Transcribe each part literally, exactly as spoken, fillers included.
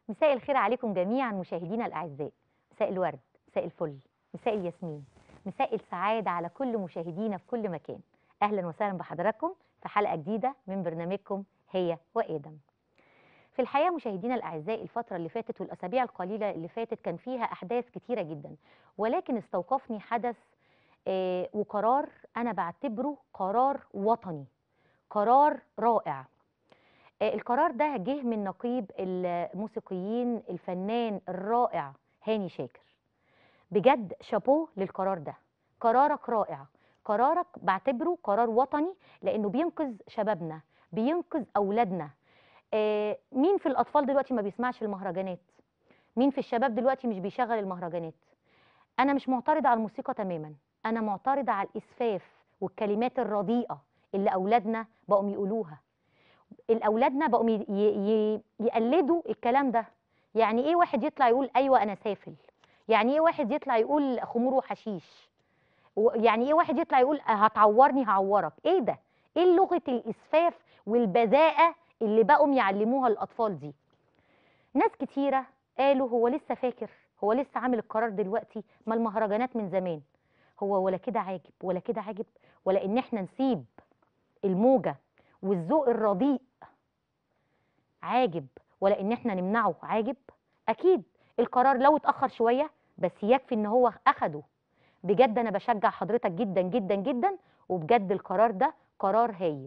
مساء الخير عليكم جميعا مشاهدينا الأعزاء. مساء الورد، مساء الفل، مساء الياسمين، مساء السعادة على كل مشاهدينا في كل مكان. أهلا وسهلا بحضراتكم في حلقة جديدة من برنامجكم هي وآدم. في الحقيقة مشاهدينا الأعزاء، الفترة اللي فاتت والأسابيع القليلة اللي فاتت كان فيها أحداث كتيرة جدا، ولكن استوقفني حدث آه وقرار أنا بعتبره قرار وطني، قرار رائع. آه، القرار ده جه من نقيب الموسيقيين الفنان الرائع هاني شاكر. بجد شابوه للقرار ده، قرارك رائع، قرارك بعتبره قرار وطني لأنه بينقذ شبابنا، بينقذ أولادنا. آه، مين في الأطفال دلوقتي ما بيسمعش المهرجانات؟ مين في الشباب دلوقتي مش بيشغل المهرجانات؟ أنا مش معترضة على الموسيقى تماما، أنا معترضة على الإسفاف والكلمات الرديئة اللي أولادنا بقوا يقولوها. الاولادنا بقوا ي- ي- يقلدوا الكلام ده. يعني ايه واحد يطلع يقول ايوه انا سافل؟ يعني ايه واحد يطلع يقول خمور وحشيش؟ و- يعني ايه واحد يطلع يقول هتعورني هعورك؟ ايه ده؟ ايه لغه الاسفاف والبذاءه اللي بقوا يعلموها الاطفال دي؟ ناس كتيره قالوا هو لسه فاكر؟ هو لسه عامل القرار دلوقتي؟ ما المهرجانات من زمان. هو ولا كده عاجب ولا كده عاجب، ولا ان احنا نسيب الموجه والذوق الرديء عاجب، ولا ان احنا نمنعه عاجب؟ اكيد القرار لو اتاخر شويه بس يكفي ان هو اخده. بجد انا بشجع حضرتك جدا جدا جدا، وبجد القرار ده قرار هايل.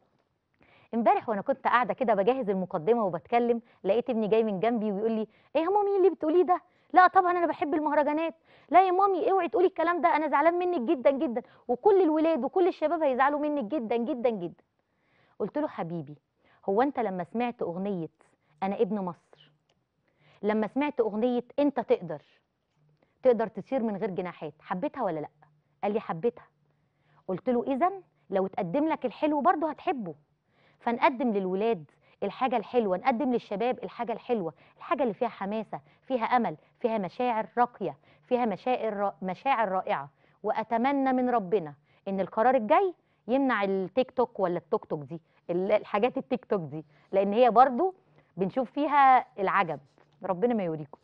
امبارح وانا كنت قاعده كده بجهز المقدمه وبتكلم، لقيت ابني جاي من جنبي ويقول لي ايه يا مامي اللي بتقوليه ده؟ لا طبعا انا بحب المهرجانات. لا يا مامي اوعي تقولي الكلام ده، انا زعلان منك جدا جدا، وكل الولاد وكل الشباب هيزعلوا منك جدا جدا جدا. قلت له حبيبي، هو انت لما سمعت اغنيه انا ابن مصر، لما سمعت اغنيه انت تقدر، تقدر تطير من غير جناحات، حبيتها ولا لا؟ قال لي حبيتها. قلت له اذا لو اتقدم لك الحلو برضه هتحبه. فنقدم للولاد الحاجه الحلوه، نقدم للشباب الحاجه الحلوه، الحاجه اللي فيها حماسه، فيها امل، فيها مشاعر راقيه، فيها مشاعر مشاعر رائعه. واتمنى من ربنا ان القرار الجاي يمنع التيك توك ولا التوك توك دي، ال- الحاجات التيك توك دي، لان هي برضو بنشوف فيها العجب. ربنا ما يوريكم.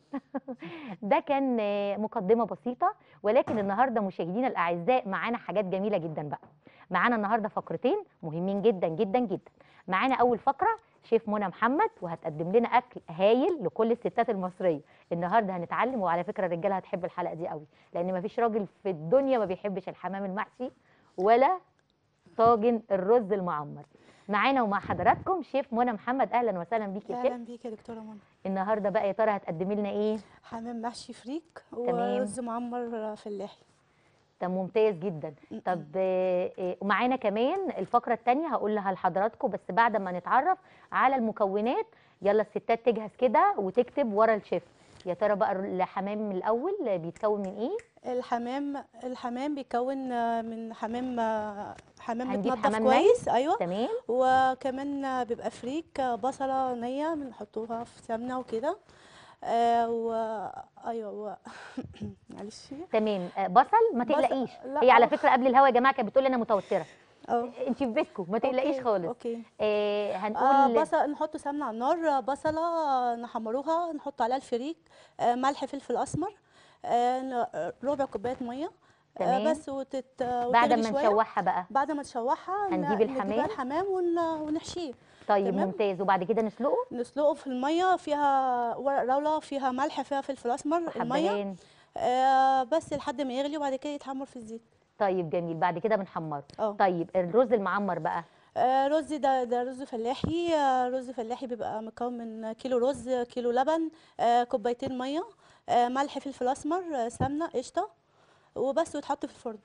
ده كان آه، مقدمة بسيطة، ولكن النهارده مشاهدينا الأعزاء معانا حاجات جميلة جدا بقى. معانا النهارده فقرتين مهمين جدا جدا جدا. معانا أول فقرة شيف منى محمد، وهتقدم لنا أكل هايل لكل الستات المصرية. النهارده هنتعلم، وعلى فكرة الرجالة هتحب الحلقة دي قوي، لأن مفيش راجل في الدنيا ما بيحبش الحمام المحشي ولا طاجن الرز المعمر. معانا ومع حضراتكم شيف منى محمد. أهلا وسهلا بيك يا شيف. اهلا بيك يا دكتوره منى. النهارده بقى يا ترى هتقدمي لنا ايه؟ حمام محشي فريك تمام. ورز معمر فلاحي. طب ممتاز جدا. م- طب م. آه، آه، ومعانا كمان الفقرة التانية هقولها لحضراتكم، بس بعد ما نتعرف على المكونات. يلا الستات تجهز كده وتكتب ورا الشيف. يا ترى بقى الحمام الأول بيتكون من ايه؟ الحمام الحمام بيكون آه، من حمام آه، حمام هنجيب متنضف حمام ني. كويس، ايوه. تمام. وكمان آه، بيبقى فريك، آه، بصله نيه بنحطوها في سمنه وكده. آه و ايوه و... معلش. تمام آه، بصل ما بص. تقلقيش. لا هي على اه فكرة قبل الهوا يا جماعة كانت بتقول لي أنا متوترة. اه انت في بيتكم ما تقلقيش اوكي خالص. اوكي. آه آه هنقول. بصل، نحط سمنة على النار، آه، بصلة آه، نحمروها، نحط عليها الفريك، آه ملح، فلفل أسمر، آه ن- ربع كوباية مية، آه تمام. بس وتت آه، بعد وتغلي ما شوية. نشوحها بقى بعد ما تشوحها هنجيب ن- نجيب بقى الحمام. الحمام ون- ونحشيه. طيب تمام. ممتاز، وبعد كده نسلقه. نسلقه في المية، فيها ورق لورا، فيها ملح، فيها فلفل أسمر المية. وحبهان. آه بس لحد ما يغلي، وبعد كده يتحمر في الزيت. طيب جميل، بعد كده بنحمره. اه. طيب الرز المعمر بقى. آه، رز ده ده رز فلاحي. آه، رز فلاحي بيبقى مكون من كيلو رز، كيلو لبن، آه، كوبايتين ميه، آه، ملح، فلفل اسمر، آه، سمنه، قشطه، وبس، ويتحط في الفرن.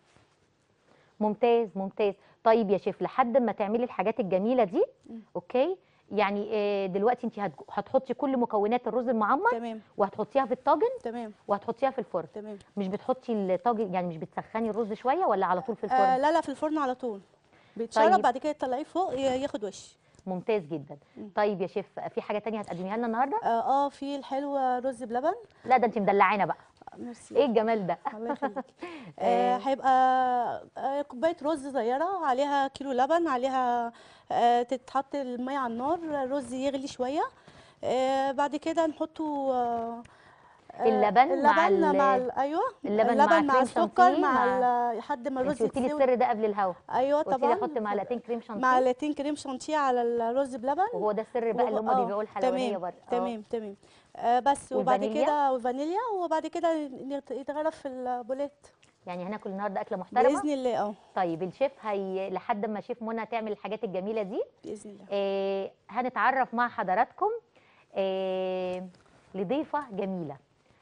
ممتاز ممتاز. طيب يا شيف، لحد ما تعملي الحاجات الجميله دي، مم. اوكي، يعني آه، دلوقتي انت هتج- هتحطي كل مكونات الرز المعمر تمام. وهتحطيها في الطاجن تمام. وهتحطيها في الفرن. تمام. مش بتحطي الطاجن، يعني مش بتسخني الرز شويه ولا على طول في الفرن؟ آه، لا لا، في الفرن على طول. بيتشرب، طيب بعد كده تطلعيه فوق ي- ياخد وش. ممتاز جدا. مم. طيب يا شيف، في حاجه تانية هتقدميها لنا النهارده؟ اه آه، في الحلو رز بلبن. لا ده انت مدلعانا بقى. آه، ميرسي. ايه الجمال ده؟ الله يخليك. آه، آه، هيبقى آه، كوباية رز صغيرة، عليها كيلو لبن، عليها آه، تتحط المية على النار، الرز يغلي شوية، آه بعد كده نحطه آه آه، اللبن مع اللبن مع ال- ال... ايوه اللبن مع اللبن مع كريم السكر شانتيه مع مع. ال... لحد ما انت الرز قلتي لي يتسوي. السر ده قبل الهوا. ايوه قلتي لي طبعا. احط معلقتين كريم شانتيه. معلقتين كريم شانتيه على الرز بلبن. وهو ده السر بقى وب... اللي هم اه بيبيعوه الحلوانيه تمام بره. اه. تمام تمام. آه بس وبعد والفانيليا. كده وفانيليا، وبعد كده يت- يتغرف في البولات يعني هناكل النهارده اكله محترمه. باذن الله. اه طيب الشيف هي لحد ما شيف منى تعمل الحاجات الجميله دي. باذن الله. آه هنتعرف مع حضراتكم آه لضيفه جميله،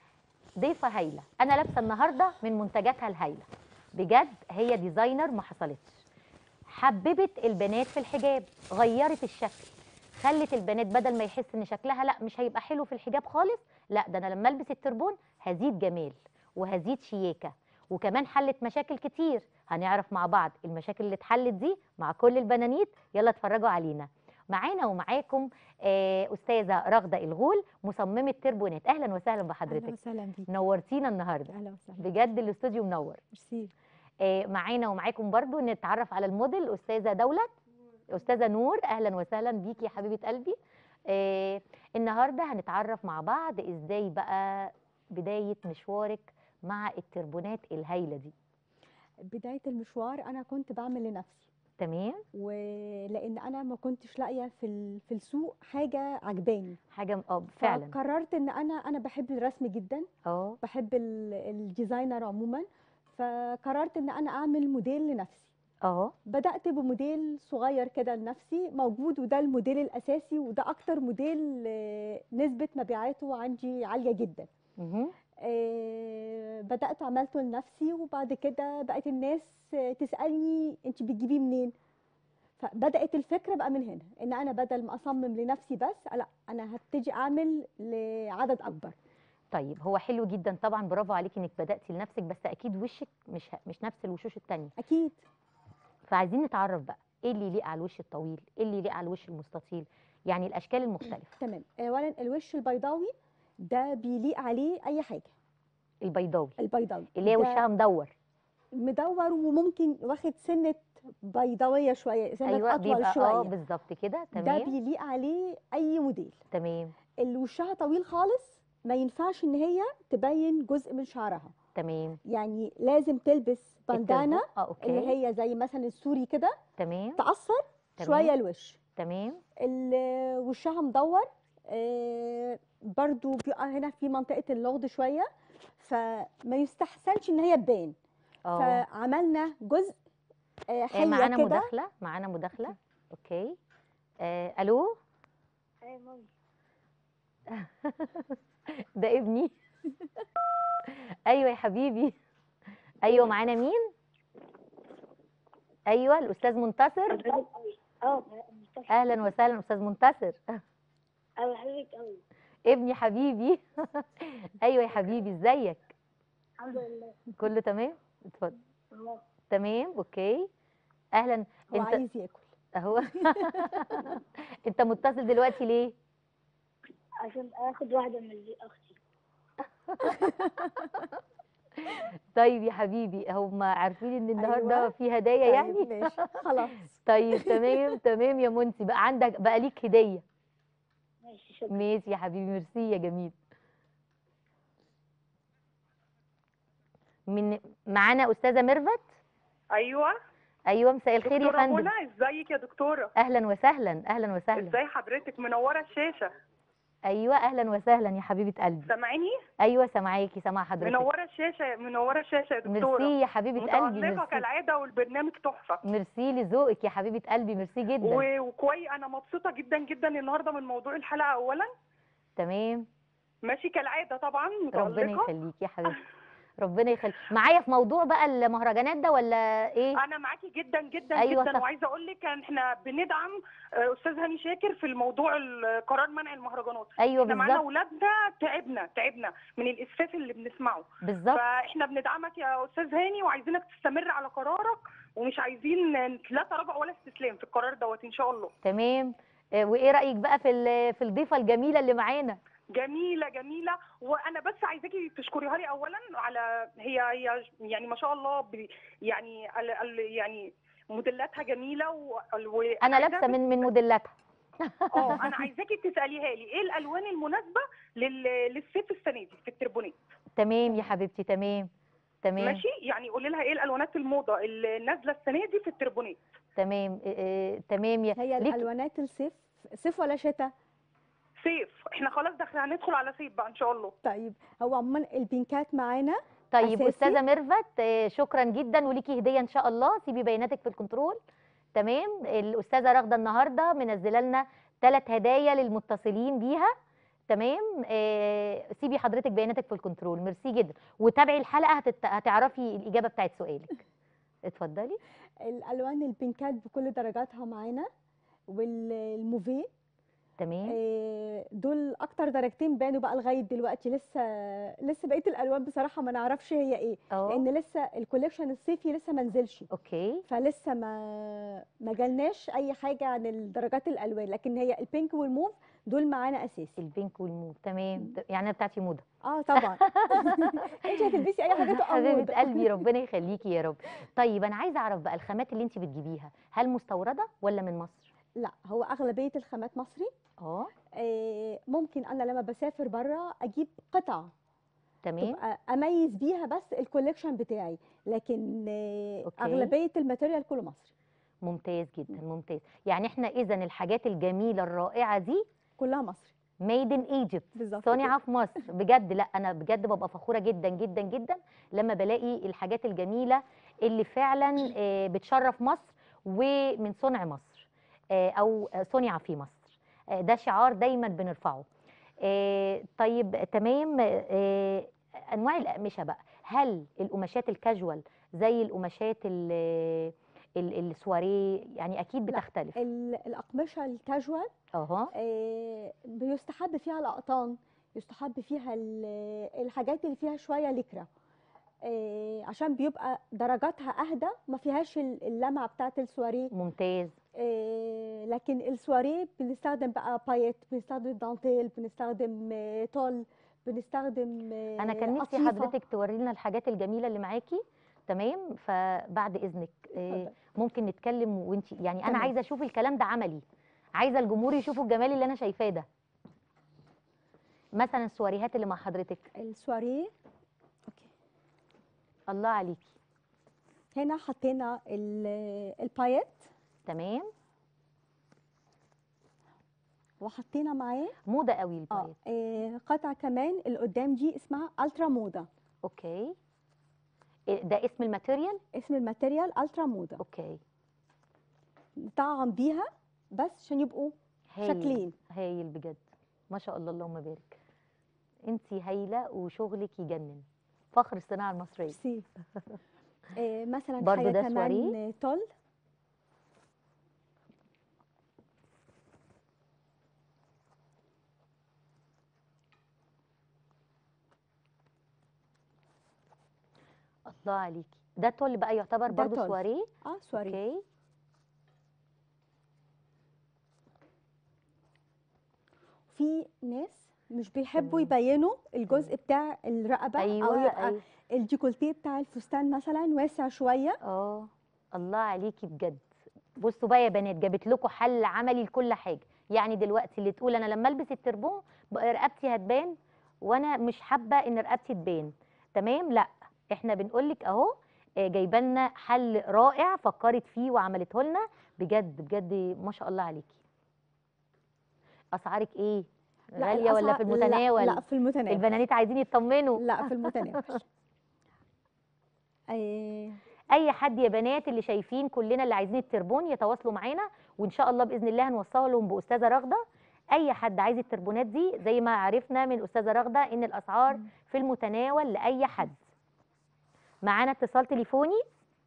ضيفه هايله. انا لابسه النهارده من منتجاتها الهايله بجد. هي ديزاينر ما حصلتش، حببت البنات في الحجاب، غيرت الشكل، خلت البنات بدل ما يحس ان شكلها لا مش هيبقى حلو في الحجاب خالص، لا ده انا لما البس التربون هزيد جمال وهزيد شياكه. وكمان حلت مشاكل كتير، هنعرف مع بعض المشاكل اللي اتحلت دي مع كل البنانيت. يلا اتفرجوا علينا. معانا ومعاكم آه، استاذه رغده الغول، مصممه تربونات. اهلا وسهلا اهلا بحضرتك. وسهلا بيك. نورتينا النهارده اهلا وسهلا. بجد، الاستوديو منور. ميرسي. آه، معانا ومعاكم برضو نتعرف على الموديل استاذه دولت، استاذه نور. اهلا وسهلا بيكي يا حبيبه قلبي. آه النهارده هنتعرف مع بعض ازاي بقى بدايه مشوارك مع التربونات الهايله دي. بدايه المشوار انا كنت بعمل لنفسي، تمام. ولان انا ما كنتش لاقيه في ال- في السوق حاجه عجباني، حاجه اه فعلا. فقررت ان انا انا بحب الرسم جدا، اه بحب ال- الديزاينر عموما، فقررت ان انا اعمل موديل لنفسي. اه بدات بموديل صغير كده لنفسي موجود، وده الموديل الاساسي، وده اكتر موديل آه، نسبه مبيعاته عندي عاليه جدا. مهم. آه، بدأت عملته لنفسي، وبعد كده بقت الناس آه، تسألني انت بتجيبيه منين. فبدأت الفكرة بقى من هنا، ان انا بدل ما اصمم لنفسي بس، لا انا هبتدي اعمل لعدد اكبر. طيب هو حلو جدا طبعا، برافو عليكي انك بداتي لنفسك، بس اكيد وشك مش ه- مش نفس الوشوش التانيه. اكيد. فعايزين نتعرف بقى ايه اللي يليق على الوش الطويل، ايه اللي يليق على الوش المستطيل، يعني الاشكال المختلفه. تمام. اولا الوش البيضاوي ده بيليق عليه اي حاجة. البيضاوي البيضاوي اللي هي ده وشها مدور. مدور، وممكن واخد سنة بيضاوية شوية، سنة ايوه اطول بيبقى اه شوية. بالظبط كده. ده تمام بيليق عليه اي موديل. تمام اللي وشها طويل خالص ما ينفعش ان هي تبين جزء من شعرها، تمام. يعني لازم تلبس باندانا التربو اه اوكي. اللي هي زي مثلا السوري كده، تمام تقصر تمام. شويه الوش. تمام اللي وشها مدور آه، برضو بيبقى هنا في منطقه اللغد شويه، فما يستحسنش ان هي تبان. اه. فعملنا جزء آه، آه، حيه معانا كده. مداخله، معانا مداخله. اوكي. آه الو. ايوه ماما. ده ابني. ايوه يا حبيبي. ايوه معانا مين؟ ايوه الاستاذ منتصر. اه مصطفى. اهلا وسهلا استاذ منتصر. انا بحبك قوي. ابني حبيبي. ايوه يا حبيبي ازيك؟ الحمد لله. كله تمام. اتفضل. والله. تمام اوكي. اهلا. هو انت عايز ياكل. اهو. انت متصل دلوقتي ليه؟ عشان اخد واحده من دي اختي. طيب يا حبيبي هم عارفين ان النهارده أيوة. في هدايا طيب يعني. ماشي خلاص. طيب تمام تمام يا منسي، بقى عندك بقى ليك هديه. ماشي شكرا. ماشي يا حبيبي، ميرسي يا جميل. من معانا استاذه ميرفت. ايوه. ايوه مساء الخير يا دكتوره فندم. منى، ازيك يا دكتوره؟ اهلا وسهلا اهلا وسهلا. ازاي حضرتك؟ منوره الشاشه. ايوه اهلا وسهلا يا حبيبه قلبي. سامعيني؟ ايوه سامعاكي، سامعه حضرتك. منوره الشاشه، منوره الشاشه يا دكتوره. ميرسي يا حبيبه قلبي. متألقة ميرسي كالعاده، والبرنامج تحفه. ميرسي لذوقك يا حبيبه قلبي، ميرسي جدا. و- وكويس، انا مبسوطه جدا جدا النهارده من موضوع الحلقه. اولا تمام. ماشي كالعاده طبعا ربنا متألقة. يخليك يا حبيبتي. ربنا يخليك. معايا في موضوع بقى المهرجانات ده ولا ايه؟ انا معاكي جدا جدا أيوة جدا. طب. وعايزه اقول لك ان احنا بندعم آه، استاذ هاني شاكر في الموضوع ال- قرار منع المهرجانات. ايوه احنا معانا بالظبط اولادنا تعبنا تعبنا من الاسفاف اللي بنسمعه. بالظبط. فاحنا بندعمك يا استاذ هاني، وعايزينك تستمر على قرارك، ومش عايزين لا تراجع ولا استسلام في القرار دوت ان شاء الله. تمام. آه، وايه رايك بقى في ال- في الضيفه الجميله اللي معانا؟ جميله جميله. وانا بس عايزاكي تشكريها لي اولا على هي هي يعني ما شاء الله ب- يعني ال- ال- يعني موديلاتها جميله و... و... انا عايزاها لابسه بس- من من موديلاتها. اه انا عايزاكي تساليها لي ايه الالوان المناسبه لل... للصيف السنه دي في التربونات. تمام يا حبيبتي، تمام تمام ماشي، يعني قولي لها ايه الالوانات الموضه اللي نازله السنه دي في التربونات. تمام إيه إيه تمام يا هي ليكي. الالوانات الصيف، صيف ولا شتاء؟ صيف، احنا خلاص داخل هندخل على صيف بقى ان شاء الله. طيب هو عموما البينكات معانا طيب أساسي. استاذه ميرفت، آه، شكرا جدا، وليكي هديه ان شاء الله. سيبي بياناتك في الكنترول. تمام. الاستاذه راغده النهارده منزله لنا ثلاث هدايا للمتصلين بيها. تمام. آه، سيبي حضرتك بياناتك في الكنترول. ميرسي جدا، وتابعي الحلقه هتت... هتعرفي الاجابه بتاعت سؤالك. اتفضلي. الالوان البينكات بكل درجاتها معانا، والموفيه تمام. آه، دول اكتر درجتين بانوا بقى لغايه دلوقتي. لسه لسه بقيه الالوان بصراحه ما نعرفش هي ايه، اه لان لسه الكوليكشن الصيفي لسه ما نزلش، اوكي. فلسه ما ما جالناش اي حاجه عن الدرجات الالوان، لكن هي البينك والموف دول معانا اساسي. البينك والموف، تمام. يعني انا بتاعتي موضه. اه طبعا. انت هتلبسي اي حاجه تبقى موضه. حبيبه قلبي، ربنا يخليكي يا رب. طيب انا عايزه اعرف بقى الخامات اللي انت بتجيبيها هل مستورده ولا من مصر؟ لا، هو اغلبيه الخامات مصري. اه آه، ممكن انا لما بسافر بره اجيب قطع تمام. تبقى اميز بيها بس الكوليكشن بتاعي، لكن آه، أوكي. اغلبيه الماتيريال كله مصري. ممتاز جدا، ممتاز. يعني احنا اذا الحاجات الجميله الرائعه دي كلها مصري ميد ان ايجيبت، بالظبط صانعه في مصر بجد. لا انا بجد ببقى فخوره جدا جدا جدا لما بلاقي الحاجات الجميله اللي فعلا آه، بتشرف مصر ومن صنع مصر، آه، او صنع في مصر. آه، ده شعار دايما بنرفعه. آه، طيب تمام. آه، انواع الاقمشه بقى، هل القماشات الكاجوال زي القماشات ال- ال- السواريه؟ يعني اكيد لا، بتختلف. ال- الاقمشه الكاجوال اها. آه، بيستحب فيها الاقطان، يستحب فيها ال- الحاجات اللي فيها شويه لكرة، آه، عشان بيبقى درجاتها اهدى، ما فيهاش ال- اللمعه بتاعت السواريه. ممتاز. آه، لكن السواريه بنستخدم بقى بايت، بنستخدم دانتيل، بنستخدم آه، تول، بنستخدم آه، انا كان نفسي قطيفه. حضرتك توري لنا الحاجات الجميله اللي معاكي. تمام. فبعد اذنك آه، اتفضل. ممكن نتكلم وانت يعني انا تمام. عايزه اشوف الكلام ده عملي، عايزه الجمهور يشوفوا الجمال اللي انا شايفاه ده. مثلا السواريهات اللي مع حضرتك، السواريه اوكي، الله عليكي. هنا حطينا ال- البايت، تمام. وحطينا معاه موضه قوي اه البايت. آه، قطعه كمان اللي قدام دي اسمها الترا موضه. اوكي. إيه ده اسم الماتيريال؟ اسم الماتيريال الترا موضه. اوكي. نطعم بيها بس عشان يبقوا هايل شكلين. هايل بجد، ما شاء الله اللهم بارك. انت هايله وشغلك يجنن، فخر الصناعه المصريه. ميرسي. آه، مثلا برضو حاجه ده كمان سواريه؟ تول. الله عليكي. ده تول بقى يعتبر ده برضو تول. سواريه؟ اه سواريه. اوكي. في ناس مش بيحبوا تمام. يبينوا الجزء بتاع الرقبه، ايوه او يبقى ايوه. الديكولتيه بتاع الفستان مثلا واسع شويه. اه الله عليكي بجد. بصوا بقى يا بنات، جابت لكم حل عملي لكل حاجه. يعني دلوقتي اللي تقول انا لما البس التربون بقى رقبتي هتبان وانا مش حابه ان رقبتي تبان، تمام، لا احنا بنقول لك اهو، آه، جايبه لنا حل رائع فكرت فيه وعملته لنا بجد بجد، ما شاء الله عليكي. اسعارك ايه؟ لا غاليه ولا في الأسعار- لا المتناول؟ لا في المتناول. البنانيت عايزين يطمنوا. لا في المتناول. آه، اي حد يا بنات اللي شايفين كلنا اللي عايزين التربون يتواصلوا معانا، وان شاء الله باذن الله هنوصل لهم باستاذه راغده. اي حد عايز التربونات دي زي ما عرفنا من الاستاذه راغده ان الاسعار في المتناول لاي حد. معانا اتصال تليفوني.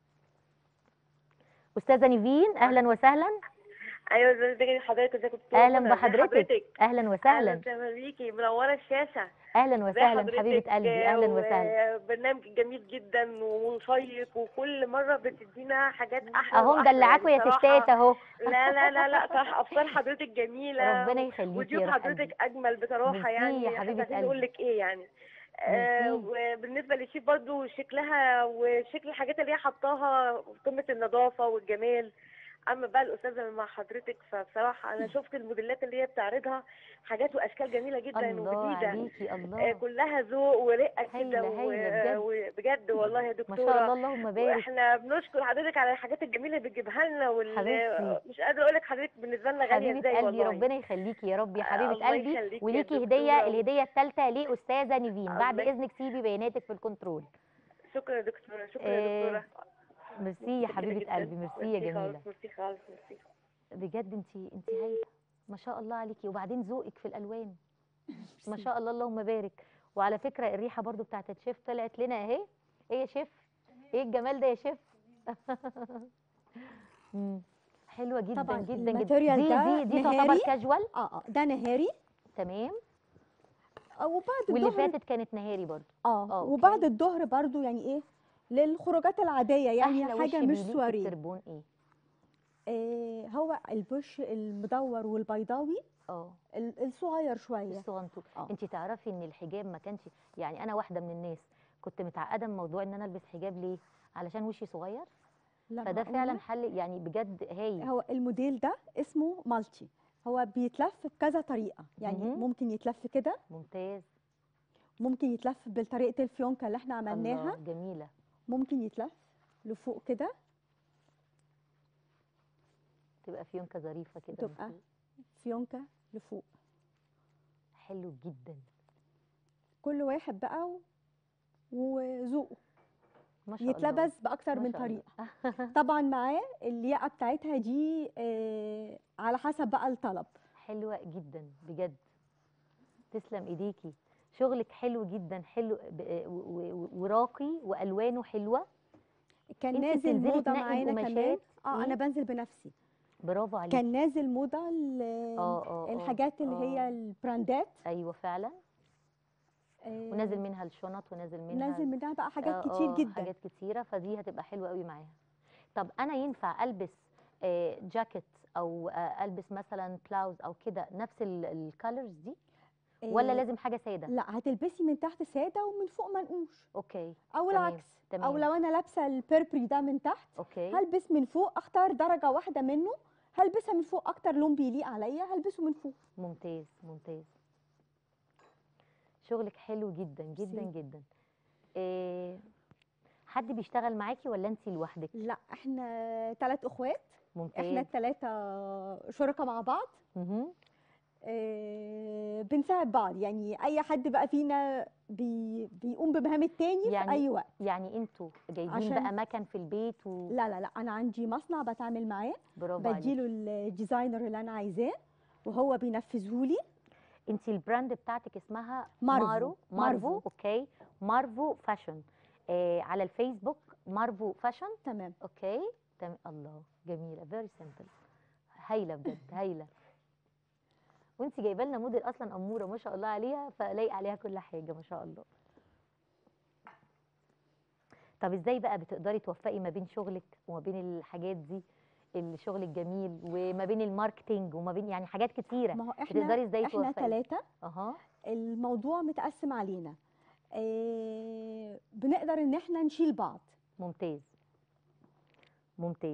استاذه نيفين، اهلا وسهلا. ايوه ازيك حضرتك؟ ازيك يا دكتور اهلا منى؟ ازي بحضرتك. حضرتك؟ اهلا وسهلا. اهلا وسهلا بيكي، منوره الشاشه. اهلا ازي وسهلا حضرتك؟ حبيبه قلبي، اهلا وسهلا. برنامج جميل جدا ومشيق، وكل مره بتدينا حاجات احلى اهو واحلى مدلعاكوا يعني يا صراحة. ستات اهو. لا لا لا لا صح، افكار حضرتك جميله ربنا يخليكي وضيوف يا روح حضرتك قلبي. اجمل بصراحه، ميرسي يعني يا احنا حبيبه عايزين نقول قلبي. لك ايه يعني. آه ميرسي. وبالنسبه للشيف برضو شكلها وشكل الحاجات اللي هي حطاها قمه النظافه والجمال. اما بقى الاستاذه مع حضرتك، فبصراحه انا شفت الموديلات اللي هي بتعرضها، حاجات واشكال جميله جدا الله وجديده. عليكي، آه، الله. كلها ذوق ورقه كده هايله و- هايله بجد، وبجد والله يا ما شاء الله دكتوره. اللهم بارك. واحنا بنشكر حضرتك على الحاجات الجميله اللي بتجيبها لنا، حبيبتي وال مش قادره اقول لك حضرتك بالنسبه لنا غاليه حبيبه ازاي قلبي، والله. ربنا يخليكي يا رب يا آه، حبيبه الله قلبي. يخليكي يا وليكي هديه، دكتوره. الهديه الثالثه لاستاذه نيفين. بعد الله اذنك سيبي بياناتك في الكنترول. شكرا يا دكتوره، شكرا يا آه، دكتوره. ميرسي يا متشكره حبيبه جدا. قلبي، ميرسي يا ميرسي خالص، جميله. ميرسي خالص، ميرسي. بجد انت انت هايله، ما شاء الله عليكي. وبعدين ذوقك في الالوان ما شاء الله اللهم بارك. وعلى فكره الريحه برضو بتاعت الشيف طلعت لنا اهي. ايه يا شيف، ايه الجمال ده يا شيف. مم. حلوه جدا طبعا جدا جدا. الماتيريال دي ده دي دي نهاري. تعتبر كاجوال. اه اه ده نهاري. تمام. وبعد واللي الظهر فاتت كانت نهاري برضو. اه اه وبعد اوكي. الظهر برضو يعني ايه للخروجات العاديه، يعني احلى حاجه وش مش بيليق في سواريه. التربون ايه؟ آه هو البوش المدور والبيضاوي اه ال- الصغير شويه. الصغنطوط. اه انت تعرفي ان الحجاب ما كانش، يعني انا واحده من الناس كنت متعقده من موضوع ان انا البس حجاب. ليه؟ علشان وشي صغير. لا فده معقولة؟ فعلا حل، يعني بجد هايل. هو الموديل ده اسمه مالتي، هو بيتلف بكذا طريقه، يعني مهم. ممكن يتلف كده، ممتاز. ممكن يتلف بطريقه الفيونكه اللي احنا عملناها، الله جميله. ممكن يتلف لفوق كده، تبقى فيونكه ظريفه كده من تبقى فوق. فيونكه لفوق. حلو جدا. كل واحد بقى و- وذوقه ما شاء الله. يتلبس باكتر ما من شاء الله. طريقه. طبعا معاه اللياقه بتاعتها دي آه، على حسب بقى الطلب. حلوه جدا بجد. تسلم ايديكي. شغلك حلو جدا، حلو ب- و- و- وراقي والوانه حلوه. كان انت نازل بتنزلي موضه تنقي معانا كمان. القماشات؟ اه إيه؟ انا بنزل بنفسي. برافو عليكي. كان نازل موضه ال- اه اه اه الحاجات اللي هي اه البراندات. ايوه فعلا. آه، ونازل منها الشنط، ونازل منها نازل منها بقى حاجات آه كتير آه جدا. حاجات كتيره، فدي هتبقى حلوه قوي معاها. طب انا ينفع البس آه جاكيت او آه البس مثلا بلاوز او كده نفس الكالرز دي، ولا آه، لازم حاجه ساده؟ لا هتلبسي من تحت ساده ومن فوق منقوش، اوكي او تمام العكس. تمام. او لو انا لابسه البيربري ده من تحت اوكي هلبس من فوق، اختار درجه واحده منه هلبسها من فوق، اكتر لون بيليق عليا هلبسه من فوق. ممتاز ممتاز. شغلك حلو جدا جدا ميرسي. جدا. إيه، حد بيشتغل معاكي ولا انت لوحدك؟ لا احنا ثلاث اخوات، احنا ممتاز. الثلاثه شركاء مع بعض. مهم. آه، بنساعد بعض، يعني اي حد بقى فينا بي بيقوم بمهام التاني في يعني اي وقت. يعني انتوا جايبين عشان- بقى مكان في البيت و... لا لا لا انا عندي مصنع بتعامل معاه، برافو عليكي. بديله الديزاينر اللي انا عايزاه وهو بينفذه لي. انت البراند بتاعتك اسمها مارفو. مارو مارفو. مارفو. اوكي مارفو فاشن. آه على الفيسبوك مارفو فاشن. تمام. اوكي تمام. الله جميله، فيري سمبل. هايله بجد هايله. وانت جايبه لنا موديل اصلا اموره ما شاء الله عليها، فلايق عليها كل حاجه ما شاء الله. طب ازاي بقى بتقدري توفقي ما بين شغلك وما بين الحاجات دي، الشغل الجميل، وما بين الماركتينج وما بين يعني حاجات كتيره؟ ما هو بتقدري احنا ازاي احنا توفقي؟ ثلاثه، اها. الموضوع متقسم علينا. آه، بنقدر ان احنا نشيل بعض. ممتاز ممتاز.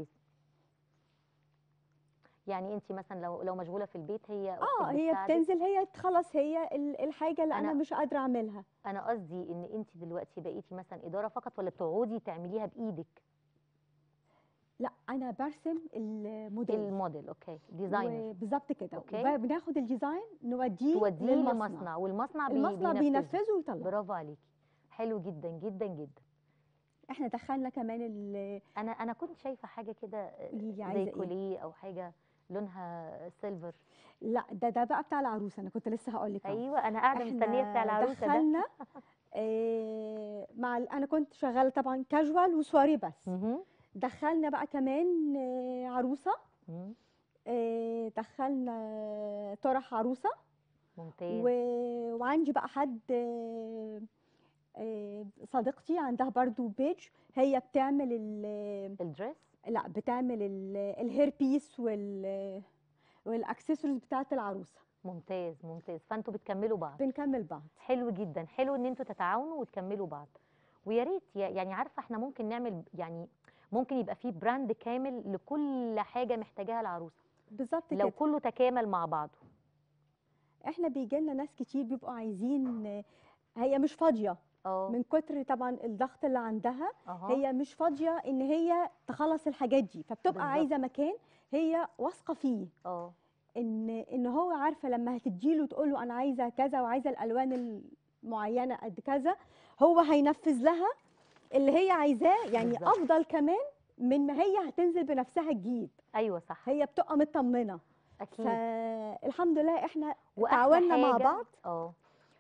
يعني انت مثلا لو لو مشغوله في البيت هي اختك اه هي بتساعدك؟ بتنزل هي تخلص هي ال- الحاجه اللي انا, أنا- مش قادره اعملها. انا قصدي ان انت دلوقتي بقيتي مثلا اداره فقط، ولا بتقعدي تعمليها بايدك؟ لا انا برسم الموديل الموديل. اوكي ديزاينر. بالظبط كده، أوكي. وبناخد الديزاين نوديه توديه للمصنع، لمصنع والمصنع بي- المصنع بينفذه. بينفذه ويطلع. برافو عليكي. حلو جدا جدا جدا. احنا دخلنا كمان ال- انا انا كنت شايفه حاجه كده قولي لي زي عايزه ايه. كوليه او حاجه لونها سيلفر. لا ده ده بقى بتاع العروسه، انا كنت لسه هقول لك. ايوه انا قاعده مستنيه بتاع العروسه ده. دخلنا آه مع ال- انا كنت شغاله طبعا كاجوال وسواري بس. مهم. دخلنا بقى كمان آه عروسه، مم. آه دخلنا طرح عروسه، ممتاز. و... وعندي بقى حد آه، آه، صديقتي عندها برضو بيج، هي بتعمل ال... الدريس. لا بتعمل ال... الهير بيس وال والاكسسوارز بتاعت العروسه. ممتاز ممتاز. فانتوا بتكملوا بعض. بنكمل بعض. حلو جدا. حلو ان انتوا تتعاونوا وتكملوا بعض. ويا ريت يا- يعني عارفه احنا ممكن نعمل يعني ممكن يبقى فيه براند كامل لكل حاجه محتاجاها العروسه بالظبط لو كده. كله تكامل مع بعضه. احنا بيجي لنا ناس كتير بيبقوا عايزين، هي مش فاضيه اه من كتر طبعا الضغط اللي عندها، اها هي مش فاضيه ان هي تخلص الحاجات دي، فبتبقى بالظبط. عايزه مكان هي واثقه فيه، اه ان ان هو عارفه لما هتديله تقول له انا عايزه كذا وعايزه الالوان المعينه قد كذا، هو هينفذ لها اللي هي عايزاه، يعني بالظبط. افضل كمان من ما هي هتنزل بنفسها تجيب. ايوه صح هي بتبقى مطمنه. اكيد. فالحمد لله احنا واحلى تعاوننا مع حاجه بعض، اه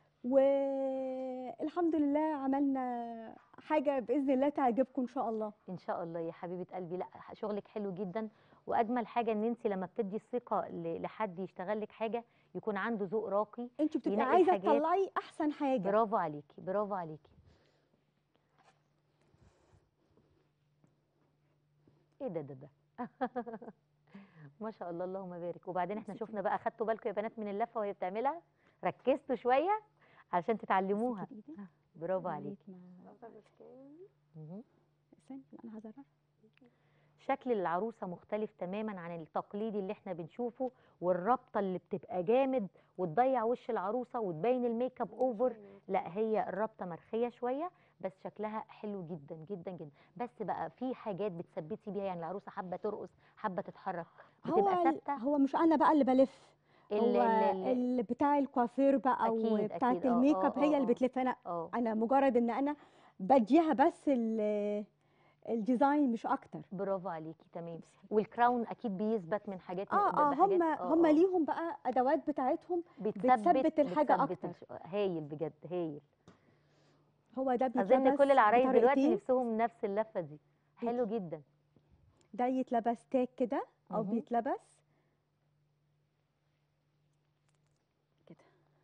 والحمد لله عملنا حاجه باذن الله تعجبكم ان شاء الله. ان شاء الله يا حبيبه قلبي. لا شغلك حلو جدا، واجمل حاجه ان انت لما بتدي الثقه ل- لحد يشتغل لك حاجه يكون عنده ذوق راقي، انت بتبقي ينقي عايزه الحاجات. تطلعي احسن حاجه. برافو عليكي برافو عليكي. ايه ده ده ده ما شاء الله اللهم بارك. وبعدين احنا شفنا بقى، خدتوا بالكم يا بنات من اللفه وهي بتعملها؟ ركزتوا شويه عشان تتعلموها. برافو عليكي. مهم. استني انا هزرع. شكل العروسه مختلف تماما عن التقليدي اللي احنا بنشوفه، والربطه اللي بتبقى جامد وتضيع وش العروسه وتبين الميك اب اوفر. لا هي الربطه مرخيه شويه بس شكلها حلو جدا جدا جدا. بس بقى في حاجات بتثبتي بيها، يعني العروسه حابه ترقص حابه تتحرك هو بتبقى ال- ثابته. هو مش انا بقى اللي بلف، ال- هو ال- ال- اللي بتاع الكوافير بقى اكيد وبتاعه اكيد اه الميك اه اب هي اه اللي اه بتلف. انا اه انا مجرد ان انا بديها بس ال- الديزاين مش اكتر. برافو عليكي تمام. والكراون اكيد بيثبت من حاجات اه اه بحاجات هم اه هم اه ليهم بقى ادوات بتاعتهم بتثبت بتثبت الحاجه بتثبت اكتر. الش- هايل بجد هايل. هو ده اظن بيتلبس كل العرايس دلوقتي بطريقتين، نفسهم نفس اللفه دي. حلو جدا. ده يتلبس تاج كده او مهم. بيتلبس كده.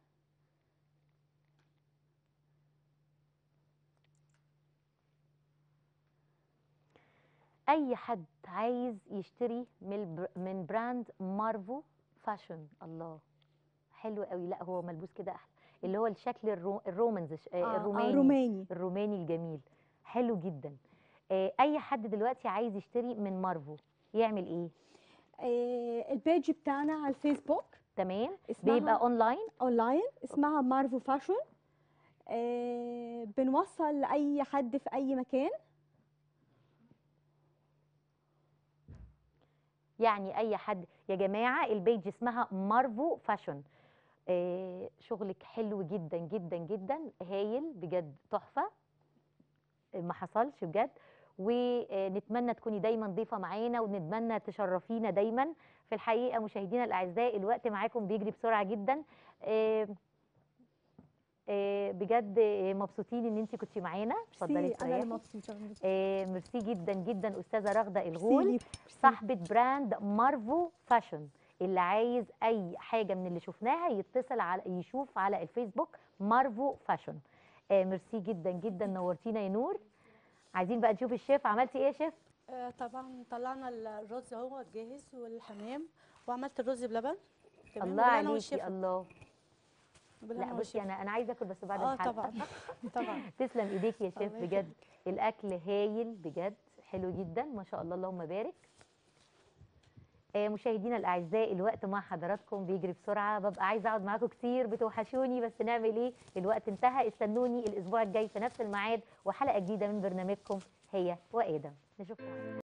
اي حد عايز يشتري من البر- من براند مارفو فاشن. الله حلو قوي. لا هو ملبوس كده احلى، اللي هو الشكل الرو... الرومانز ش- آه، اه اه الروماني روماني. الروماني الجميل. حلو جدا. آه، اي حد دلوقتي عايز يشتري من مارفو يعمل ايه؟ آه البيج بتاعنا على الفيسبوك تمام. اسمها بيبقى اونلاين. اونلاين، اسمها مارفو فاشن. آه بنوصل لاي حد في اي مكان. يعني اي حد يا جماعه، البيج اسمها مارفو فاشن. آه شغلك حلو جدا جدا جدا، هايل بجد، تحفه ما حصلش بجد. ونتمنى تكوني دايما ضيفه معانا، ونتمنى تشرفينا دايما. في الحقيقه مشاهدينا الاعزاء الوقت معاكم بيجري بسرعه جدا. آه آه بجد آه، مبسوطين ان انت كنتي معانا. اتفضلي ميرسي، انا اللي استريحي. مبسوطه. آه ميرسي جدا جدا استاذه رغده ميرسي الغول، ليكم، ميرسي. صاحبه براند مارفو فاشن. اللي عايز اي حاجه من اللي شفناها يتصل على يشوف على الفيسبوك مارفو فاشن. آه ميرسي جدا جدا، نورتينا يا نور. عايزين بقى نشوف الشيف عملتي ايه يا شيف؟ آه طبعا طلعنا الرز اهو جاهز والحمام، وعملت الرز بلبن. تمام. الله وبالهنا عليكي والشفا. الله. بالهنا لا بصي والشفا. انا انا عايزه اكل بس بعد اه الحلقه. طبعا طبعا. تسلم ايديكي يا شيف الله بجد. الاكل هايل بجد، حلو جدا ما شاء الله اللهم بارك. آه، مشاهدينا الاعزاء الوقت مع حضراتكم بيجري بسرعه، ببقى عايزه اقعد معاكم كتير، بتوحشوني بس نعمل ايه، الوقت انتهى. استنوني الاسبوع الجاي في نفس الميعاد وحلقه جديده من برنامجكم هي وادم. نشوفكم.